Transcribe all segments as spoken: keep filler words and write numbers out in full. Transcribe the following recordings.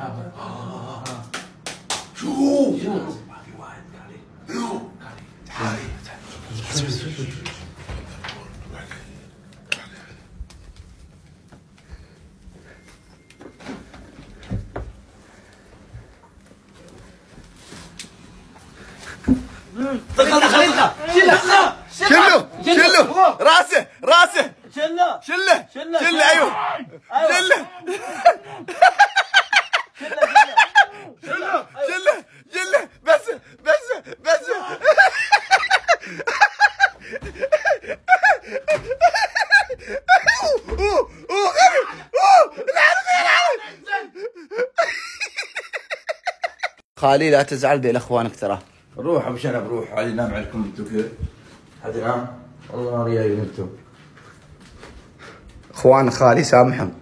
شو باقي واحد تعالي تعالي دخل دخل شله شله شله راسه راسه شله شله شله ايوه شله شله شله شله بس بس بس خالي لا تزعل ديل اخوانك ترى. روح ابو شنب روح، عادي نام عليكم انتم كذا. عادي نام والله نار جايين انتم. اخوان خالي سامحهم.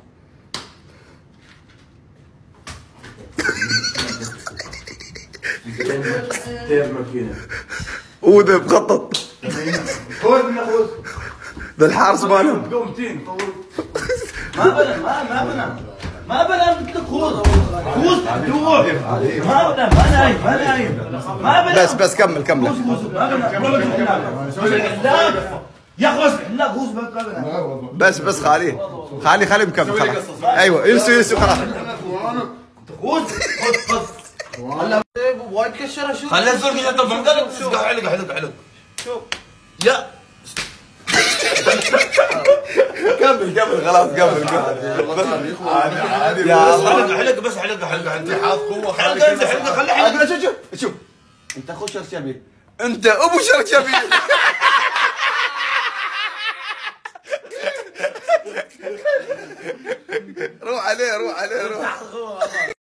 دير ماكينه وذا مخطط خذ من خذ ذا الحارس مالهم. قوم تين طول. ما بنا ما ما بنا ما بنا قلت لك خوذ خوذ روح ما بنا ما نايم ما نايم ما بنا بس بس كمل كمل. ما بنا يا اخوي لا خوذ ما بنا بس بس خالي خالي خالي مكمل خلاص. ايوه ينسوا ينسوا خلاص. خوذ خذ خذ هلا وايد كشره شوف خلي الزرق يطلع من قلب شوف علق علق علق شوف يا كمل كمل خلاص كمل كمل. يا الله حلق بس حلق حلق انت حاط قوه حلق انت حلق خلي حلق شوف شوف شوف انت اخو شرشبيل انت ابو شرشبيل. روح عليه روح عليه روح.